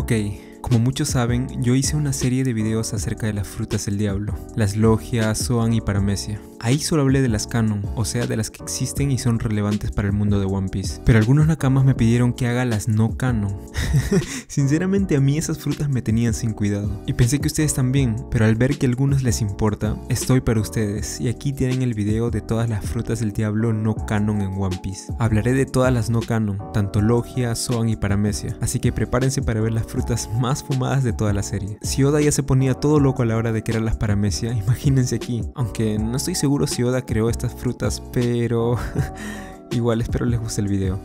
Ok, como muchos saben, yo hice una serie de videos acerca de las frutas del diablo, las logias, Zoan y Paramecia. Ahí solo hablé de las canon, o sea de las que existen y son relevantes para el mundo de One Piece. Pero algunos nakamas me pidieron que haga las no canon. Sinceramente a mí esas frutas me tenían sin cuidado. Y pensé que ustedes también, pero al ver que a algunos les importa, estoy para ustedes. Y aquí tienen el video de todas las frutas del diablo no canon en One Piece. Hablaré de todas las no canon, tanto logia, Zoan y Paramecia. Así que prepárense para ver las frutas más fumadas de toda la serie. Si Oda ya se ponía todo loco a la hora de crear las Paramecia, imagínense aquí. Aunque no estoy seguro si Oda creó estas frutas, pero igual espero les guste el video.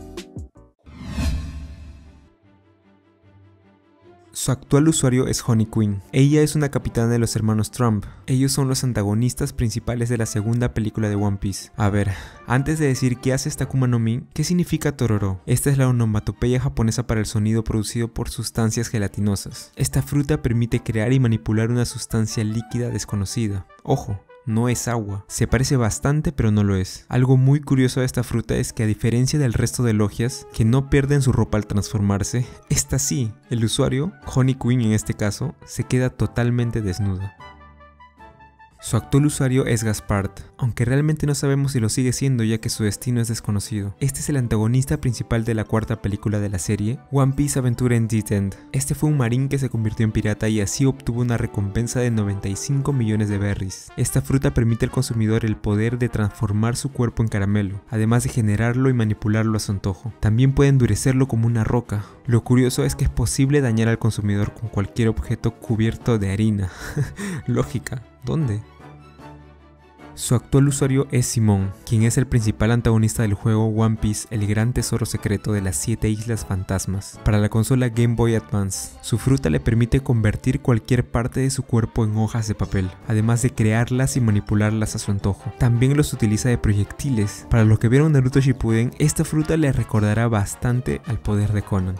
Su actual usuario es Honey Queen. Ella es una capitana de los hermanos Trump. Ellos son los antagonistas principales de la segunda película de One Piece. A ver, antes de decir qué hace esta Akuma no Mi, ¿qué significa Tororo? Esta es la onomatopeya japonesa para el sonido producido por sustancias gelatinosas. Esta fruta permite crear y manipular una sustancia líquida desconocida. Ojo, no es agua. Se parece bastante pero no lo es. Algo muy curioso de esta fruta es que a diferencia del resto de logias, que no pierden su ropa al transformarse, esta sí. El usuario, Honey Queen en este caso, se queda totalmente desnuda. Su actual usuario es Gaspard, aunque realmente no sabemos si lo sigue siendo ya que su destino es desconocido. Este es el antagonista principal de la cuarta película de la serie, One Piece Aventure in Dead End. Este fue un marín que se convirtió en pirata y así obtuvo una recompensa de 95 millones de berries. Esta fruta permite al consumidor el poder de transformar su cuerpo en caramelo, además de generarlo y manipularlo a su antojo. También puede endurecerlo como una roca. Lo curioso es que es posible dañar al consumidor con cualquier objeto cubierto de harina. Lógica, ¿dónde? Su actual usuario es Simón, quien es el principal antagonista del juego One Piece, el gran tesoro secreto de las 7 islas fantasmas. Para la consola Game Boy Advance, su fruta le permite convertir cualquier parte de su cuerpo en hojas de papel, además de crearlas y manipularlas a su antojo. También los utiliza de proyectiles. Para los que vieron Naruto Shippuden, esta fruta le recordará bastante al poder de Conan.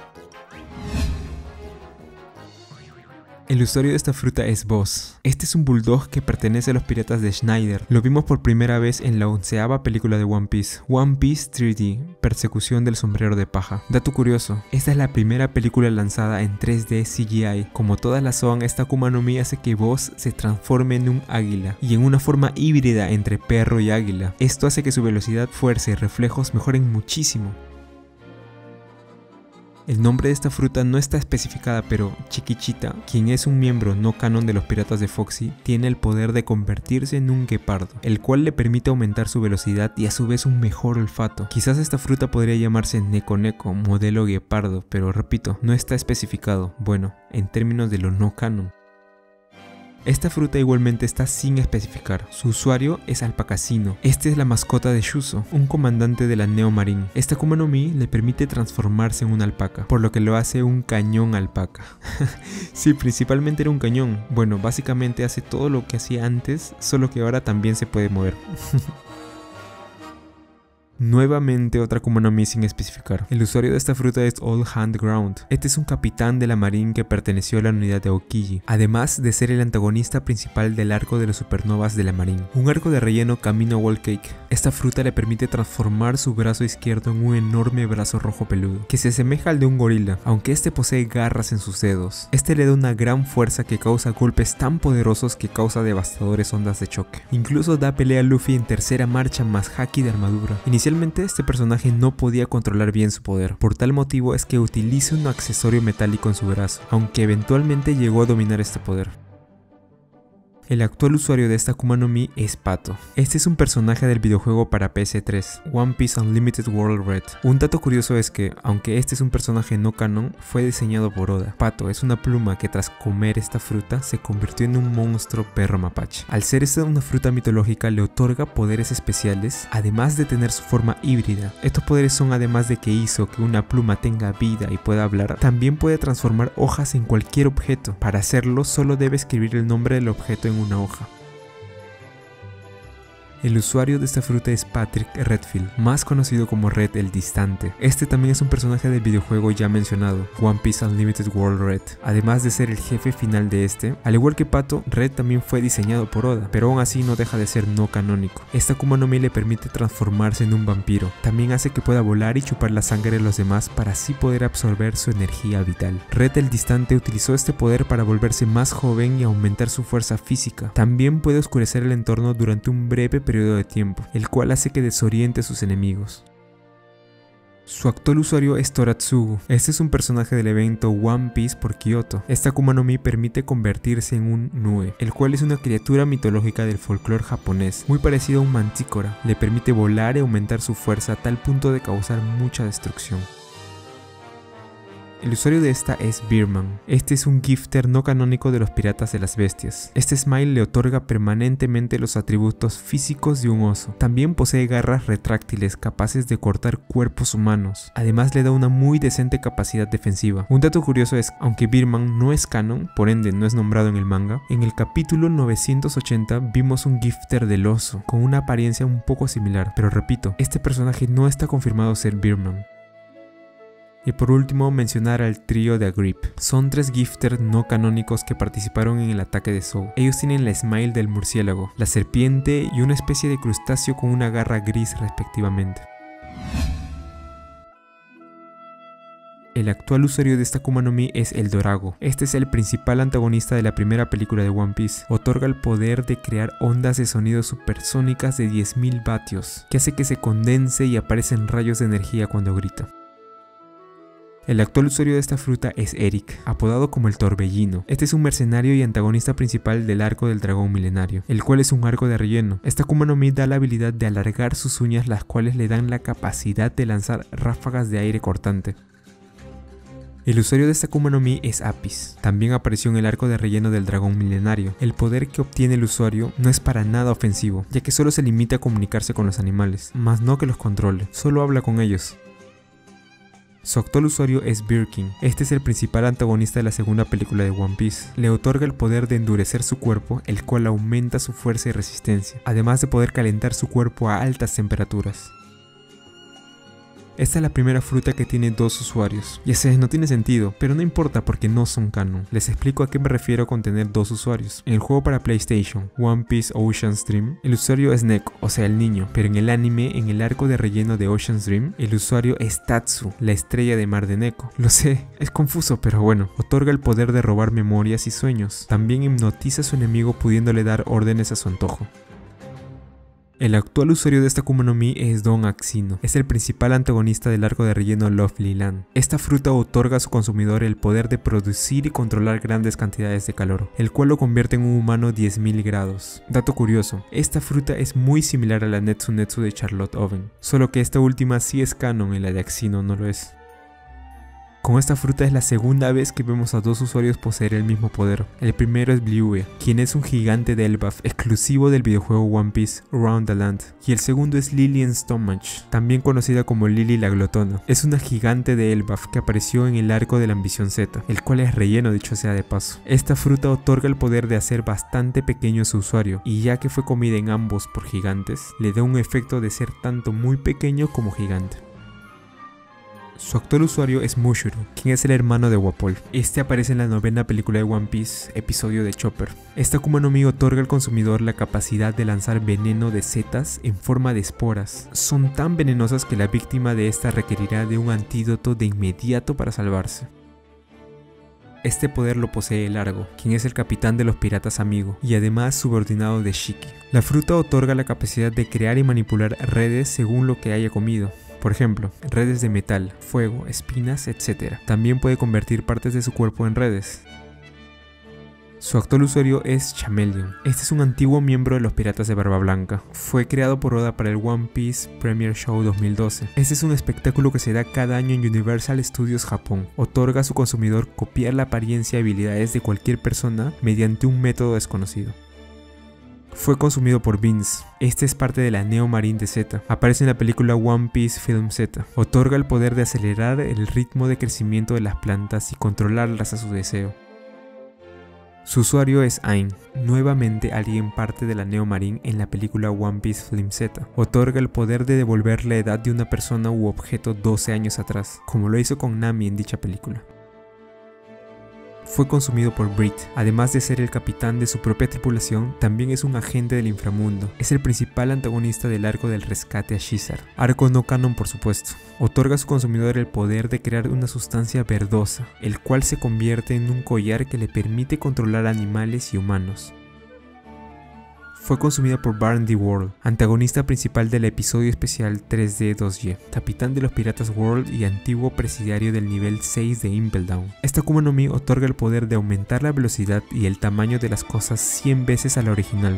El usuario de esta fruta es Boss. Este es un bulldog que pertenece a los piratas de Schneider. Lo vimos por primera vez en la 11ª película de One Piece 3D, Persecución del sombrero de paja. Dato curioso, esta es la primera película lanzada en 3D CGI. Como todas las Zoan, esta Akuma no Mi hace que Boss se transforme en un águila y en una forma híbrida entre perro y águila. Esto hace que su velocidad, fuerza y reflejos mejoren muchísimo. El nombre de esta fruta no está especificada, pero Chiquichita, quien es un miembro no canon de los piratas de Foxy, tiene el poder de convertirse en un guepardo, el cual le permite aumentar su velocidad y a su vez un mejor olfato. Quizás esta fruta podría llamarse Neko Neko, modelo guepardo, pero repito, no está especificado, bueno, en términos de lo no canon. Esta fruta igualmente está sin especificar. Su usuario es Alpacacino. Este es la mascota de Shuzo, un comandante de la Neo Marine. Esta Akuma no Mi le permite transformarse en una alpaca, por lo que lo hace un cañón alpaca. Sí, principalmente era un cañón. Bueno, básicamente hace todo lo que hacía antes, solo que ahora también se puede mover. Nuevamente otra Akuma no Mi sin especificar. El usuario de esta fruta es All Hand Ground. Este es un capitán de la Marine que perteneció a la unidad de Aokiji, además de ser el antagonista principal del arco de los supernovas de la Marine. Un arco de relleno camino a Wall Cake. Esta fruta le permite transformar su brazo izquierdo en un enorme brazo rojo peludo, que se asemeja al de un gorila, aunque este posee garras en sus dedos. Este le da una gran fuerza que causa golpes tan poderosos que causa devastadores ondas de choque. Incluso da pelea a Luffy en tercera marcha más haki de armadura. Inicialmente este personaje no podía controlar bien su poder, por tal motivo es que utiliza un accesorio metálico en su brazo, aunque eventualmente llegó a dominar este poder. El actual usuario de esta Akuma no Mi es Pato. Este es un personaje del videojuego para PS3, One Piece Unlimited World Red. Un dato curioso es que, aunque este es un personaje no canon, fue diseñado por Oda. Pato es una pluma que tras comer esta fruta se convirtió en un monstruo perro mapache. Al ser esta una fruta mitológica le otorga poderes especiales, además de tener su forma híbrida. Estos poderes son, además de que hizo que una pluma tenga vida y pueda hablar, también puede transformar hojas en cualquier objeto. Para hacerlo solo debe escribir el nombre del objeto en una hoja. El usuario de esta fruta es Patrick Redfield, más conocido como Red el Distante. Este también es un personaje del videojuego ya mencionado, One Piece Unlimited World Red. Además de ser el jefe final de este, al igual que Pato, Red también fue diseñado por Oda, pero aún así no deja de ser no canónico. Esta Akuma no Mi le permite transformarse en un vampiro. También hace que pueda volar y chupar la sangre de los demás para así poder absorber su energía vital. Red el Distante utilizó este poder para volverse más joven y aumentar su fuerza física. También puede oscurecer el entorno durante un breve periodo de tiempo, el cual hace que desoriente a sus enemigos. Su actual usuario es Toratsugu. Este es un personaje del evento One Piece por Kyoto. Esta Akuma no Mi permite convertirse en un Nue, el cual es una criatura mitológica del folclore japonés, muy parecido a un mantícora. Le permite volar y aumentar su fuerza a tal punto de causar mucha destrucción. El usuario de esta es Beerman. Este es un gifter no canónico de los piratas de las bestias. Este smile le otorga permanentemente los atributos físicos de un oso. También posee garras retráctiles capaces de cortar cuerpos humanos. Además le da una muy decente capacidad defensiva. Un dato curioso es, aunque Beerman no es canon, por ende no es nombrado en el manga, en el capítulo 980 vimos un gifter del oso, con una apariencia un poco similar. Pero repito, este personaje no está confirmado ser Beerman. Y por último mencionar al trío de Agrip. Son 3 gifters no canónicos que participaron en el ataque de Zou. Ellos tienen la smile del murciélago, la serpiente y una especie de crustáceo con una garra gris respectivamente. El actual usuario de esta Akuma no Mi es el Dorago. Este es el principal antagonista de la primera película de One Piece. Otorga el poder de crear ondas de sonido supersónicas de 10.000 vatios, que hace que se condense y aparecen rayos de energía cuando grita. El actual usuario de esta fruta es Eric, apodado como el Torbellino. Este es un mercenario y antagonista principal del arco del dragón milenario, el cual es un arco de relleno. Esta Akuma no Mi da la habilidad de alargar sus uñas, las cuales le dan la capacidad de lanzar ráfagas de aire cortante. El usuario de esta Akuma no Mi es Apis. También apareció en el arco de relleno del dragón milenario. El poder que obtiene el usuario no es para nada ofensivo, ya que solo se limita a comunicarse con los animales, más no que los controle, solo habla con ellos. Su actual usuario es Birkin. Este es el principal antagonista de la segunda película de One Piece. Le otorga el poder de endurecer su cuerpo, el cual aumenta su fuerza y resistencia, además de poder calentar su cuerpo a altas temperaturas. Esta es la primera fruta que tiene 2 usuarios. Ya sé, no tiene sentido, pero no importa porque no son canon. Les explico a qué me refiero con tener 2 usuarios. En el juego para PlayStation, One Piece Ocean's Dream, el usuario es Neko, o sea el niño, pero en el anime, en el arco de relleno de Ocean's Dream, el usuario es Tatsu, la estrella de mar de Neko. Lo sé, es confuso, pero bueno. Otorga el poder de robar memorias y sueños. También hipnotiza a su enemigo pudiéndole dar órdenes a su antojo. El actual usuario de esta Akuma no Mi es Don Axino. Es el principal antagonista del arco de relleno Lovely Land. Esta fruta otorga a su consumidor el poder de producir y controlar grandes cantidades de calor, el cual lo convierte en un humano 10.000 grados. Dato curioso, esta fruta es muy similar a la Netsu Netsu de Charlotte Oven, solo que esta última sí es canon y la de Axino no lo es. Con esta fruta es la segunda vez que vemos a 2 usuarios poseer el mismo poder. El primero es Bluey, quien es un gigante de Elbaf exclusivo del videojuego One Piece Around the Land. Y el segundo es Lillian Stomach, también conocida como Lily la Glotona. Es una gigante de Elbaf que apareció en el arco de la Ambición Z, el cual es relleno dicho sea de paso. Esta fruta otorga el poder de hacer bastante pequeño a su usuario, y ya que fue comida en ambos por gigantes, le da un efecto de ser tanto muy pequeño como gigante. Su actual usuario es Mushuru, quien es el hermano de Wapol. Este aparece en la 9ª película de One Piece, episodio de Chopper. Esta Akuma no Mi otorga al consumidor la capacidad de lanzar veneno de setas en forma de esporas. Son tan venenosas que la víctima de esta requerirá de un antídoto de inmediato para salvarse. Este poder lo posee Largo, quien es el capitán de los piratas amigo, y además subordinado de Shiki. La fruta otorga la capacidad de crear y manipular redes según lo que haya comido. Por ejemplo, redes de metal, fuego, espinas, etc. También puede convertir partes de su cuerpo en redes. Su actual usuario es Chameleon. Este es un antiguo miembro de los Piratas de Barba Blanca. Fue creado por Oda para el One Piece Premiere Show 2012. Este es un espectáculo que se da cada año en Universal Studios Japón. Otorga a su consumidor copiar la apariencia y habilidades de cualquier persona mediante un método desconocido. Fue consumido por Vince. Este es parte de la Neo Marine de Z. Aparece en la película One Piece Film Z. Otorga el poder de acelerar el ritmo de crecimiento de las plantas y controlarlas a su deseo. Su usuario es Ain, nuevamente alguien parte de la Neo Marine en la película One Piece Film Z. Otorga el poder de devolver la edad de una persona u objeto 12 años atrás, como lo hizo con Nami en dicha película. Fue consumido por Brit. Además de ser el capitán de su propia tripulación, también es un agente del inframundo. Es el principal antagonista del arco del rescate a Shizar. Arco no canon, por supuesto. Otorga a su consumidor el poder de crear una sustancia verdosa, el cual se convierte en un collar que le permite controlar animales y humanos. Fue consumida por Barney World, antagonista principal del episodio especial 3D2Y, capitán de los Piratas World y antiguo presidiario del nivel 6 de Impel Down. Esta Akuma no Mi otorga el poder de aumentar la velocidad y el tamaño de las cosas 100 veces a la original.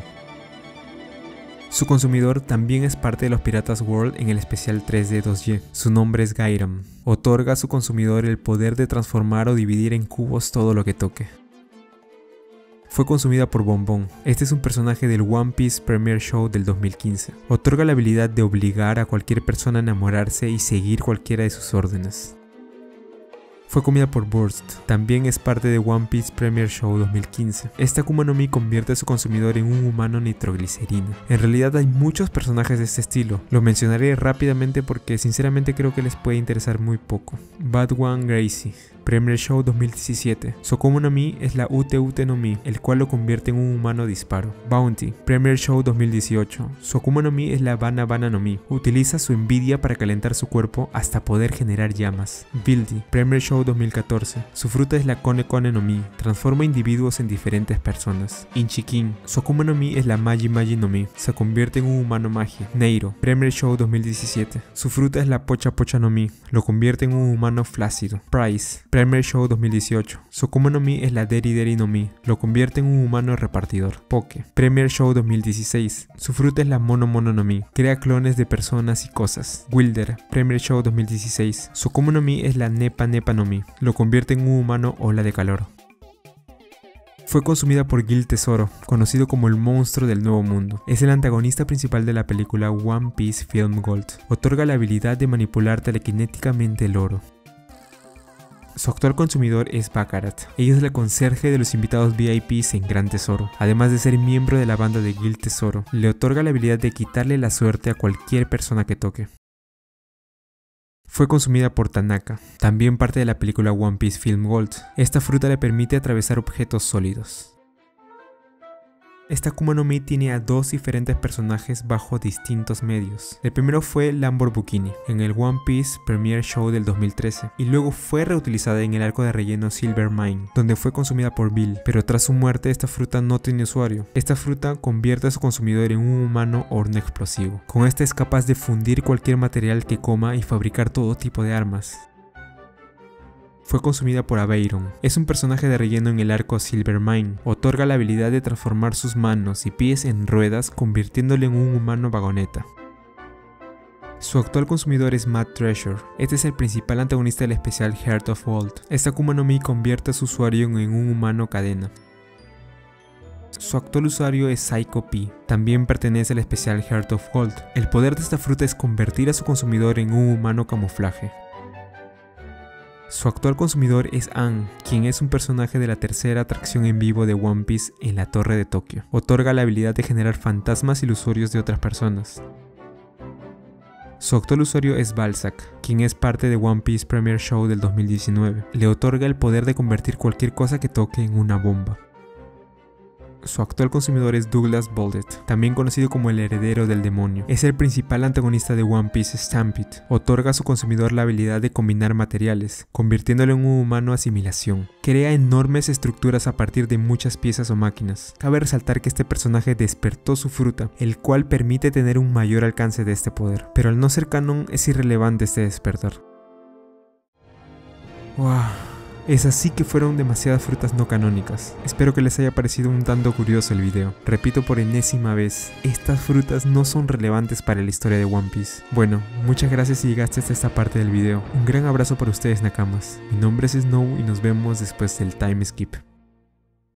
Su consumidor también es parte de los Piratas World en el especial 3D2Y. Su nombre es Gairam. Otorga a su consumidor el poder de transformar o dividir en cubos todo lo que toque. Fue consumida por Bombón. Este es un personaje del One Piece Premiere Show del 2015. Otorga la habilidad de obligar a cualquier persona a enamorarse y seguir cualquiera de sus órdenes. Fue comida por Burst. También es parte de One Piece Premiere Show 2015. Esta Akuma no Mi convierte a su consumidor en un humano nitroglicerina. En realidad hay muchos personajes de este estilo. Lo mencionaré rápidamente porque sinceramente creo que les puede interesar muy poco. Bad One Gracie. Premiere Show 2017. Su Akuma no Mi es la Ute Ute no Mi, el cual lo convierte en un humano disparo. Bounty. Premiere Show 2018. Su Akuma no Mi es la Bana Bana no Mi. Utiliza su envidia para calentar su cuerpo hasta poder generar llamas. Buildy. Premiere Show 2014. Su fruta es la Kone Kone no Mi. Transforma individuos en diferentes personas. Inchikin. Su Akuma no Mi es la Magi Magi no Mi. Se convierte en un humano magia. Neiro. Premiere Show 2017. Su fruta es la Pocha Pocha no Mi. Lo convierte en un humano flácido. Price. Premiere Show 2018. Su Akuma no Mi es la Deri Deri no Mi. Lo convierte en un humano repartidor. Poke. Premiere Show 2016. Su fruta es la Mono Mono no Mi. Crea clones de personas y cosas. Wilder. Premiere Show 2016. Su Akuma no Mi es la Nepa Nepa no Mi. Lo convierte en un humano ola de calor. Fue consumida por Gil Tesoro, conocido como el monstruo del Nuevo Mundo. Es el antagonista principal de la película One Piece Film Gold. Otorga la habilidad de manipular telequinéticamente el oro. Su actual consumidor es Baccarat. Ella es la conserje de los invitados VIPs en Gran Tesoro. Además de ser miembro de la banda de Gil Tesoro, le otorga la habilidad de quitarle la suerte a cualquier persona que toque. Fue consumida por Tanaka, también parte de la película One Piece Film Gold. Esta fruta le permite atravesar objetos sólidos. Esta Akuma no Mi tiene a dos diferentes personajes bajo distintos medios. El primero fue Lamborghini en el One Piece Premiere Show del 2013 y luego fue reutilizada en el arco de relleno Silver Mine, donde fue consumida por Bill, pero tras su muerte esta fruta no tiene usuario. Esta fruta convierte a su consumidor en un humano horno explosivo. Con esta es capaz de fundir cualquier material que coma y fabricar todo tipo de armas. Fue consumida por Aveyron. Es un personaje de relleno en el arco Silver Mine. Otorga la habilidad de transformar sus manos y pies en ruedas, convirtiéndole en un humano vagoneta. Su actual consumidor es Matt Treasure. Este es el principal antagonista del especial Heart of Gold. Esta Akuma no Mi convierte a su usuario en un humano cadena. Su actual usuario es Psycho P. También pertenece al especial Heart of Gold. El poder de esta fruta es convertir a su consumidor en un humano camuflaje. Su actual consumidor es Aang, quien es un personaje de la tercera atracción en vivo de One Piece en la Torre de Tokio. Otorga la habilidad de generar fantasmas ilusorios de otras personas. Su actual usuario es Balzac, quien es parte de One Piece Premiere Show del 2019. Le otorga el poder de convertir cualquier cosa que toque en una bomba. Su actual consumidor es Douglas Boldet, también conocido como el heredero del demonio. Es el principal antagonista de One Piece Stampede. Otorga a su consumidor la habilidad de combinar materiales, convirtiéndolo en un humano asimilación. Crea enormes estructuras a partir de muchas piezas o máquinas. Cabe resaltar que este personaje despertó su fruta, el cual permite tener un mayor alcance de este poder. Pero al no ser canon es irrelevante este despertar. ¡Wow! Es así que fueron demasiadas frutas no canónicas. Espero que les haya parecido un tanto curioso el video. Repito por enésima vez, estas frutas no son relevantes para la historia de One Piece. Bueno, muchas gracias si llegaste hasta esta parte del video. Un gran abrazo para ustedes, Nakamas. Mi nombre es Snow y nos vemos después del time skip.